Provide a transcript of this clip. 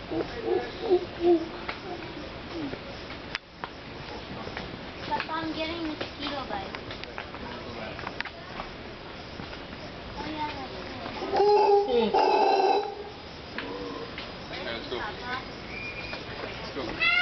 But I'm getting mosquito bites. Oh yeah, that's it. Let's go. Let's go.